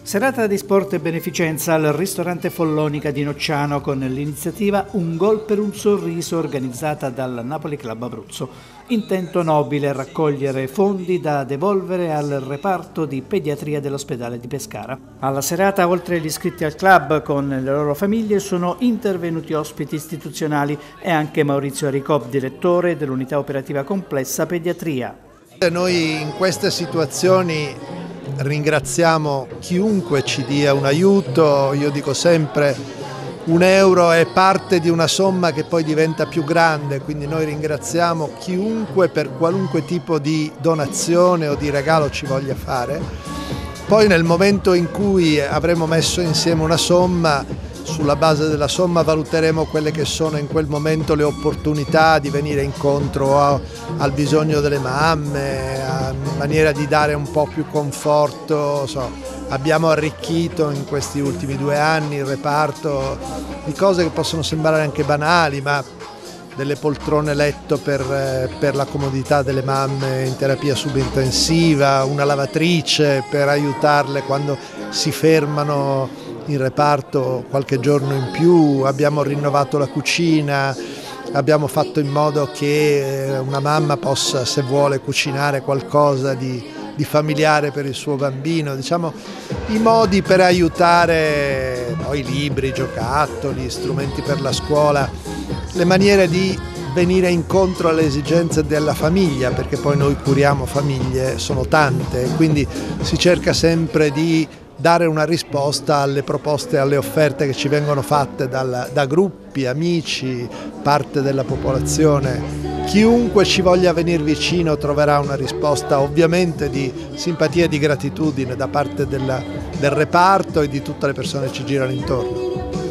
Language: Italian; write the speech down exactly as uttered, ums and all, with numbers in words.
Serata di sport e beneficenza al ristorante Follonica di Nocciano con l'iniziativa Un gol per un sorriso organizzata dal Napoli Club Abruzzo. Intento nobile: raccogliere fondi da devolvere al reparto di pediatria dell'ospedale di Pescara. Alla serata, oltre agli iscritti al club con le loro famiglie, sono intervenuti ospiti istituzionali e anche Maurizio Aricop, direttore dell'unità operativa complessa pediatria. Noi in queste situazioni ringraziamo chiunque ci dia un aiuto. Io dico sempre: un euro è parte di una somma che poi diventa più grande, quindi noi ringraziamo chiunque per qualunque tipo di donazione o di regalo ci voglia fare. Poi nel momento in cui avremo messo insieme una somma, sulla base della somma valuteremo quelle che sono in quel momento le opportunità di venire incontro a, al bisogno delle mamme, a maniera di dare un po' più conforto. So, abbiamo arricchito in questi ultimi due anni il reparto di cose che possono sembrare anche banali, ma delle poltrone letto per, per la comodità delle mamme in terapia subintensiva, una lavatrice per aiutarle quando si fermano in reparto qualche giorno in più, abbiamo rinnovato la cucina, abbiamo fatto in modo che una mamma possa, se vuole, cucinare qualcosa di, di familiare per il suo bambino. Diciamo, i modi per aiutare, poi libri, giocattoli, strumenti per la scuola, le maniere di venire incontro alle esigenze della famiglia, perché poi noi curiamo famiglie, sono tante, quindi si cerca sempre di dare una risposta alle proposte, alle offerte che ci vengono fatte dal, da gruppi, amici, parte della popolazione. Chiunque ci voglia venire vicino troverà una risposta ovviamente di simpatia e di gratitudine da parte della, del reparto e di tutte le persone che ci girano intorno.